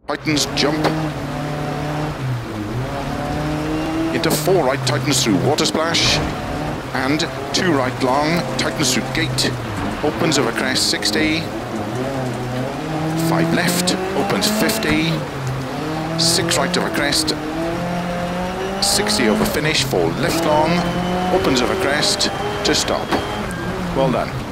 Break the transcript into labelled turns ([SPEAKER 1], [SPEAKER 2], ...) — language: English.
[SPEAKER 1] tightens jump. Into 4 right, tightens through water splash. And 2 right long, tightens through gate. Opens over crest 60. 5 left, opens 50. 6 right over crest. 60 over finish, 4 left long. Opens over crest to stop. Well done.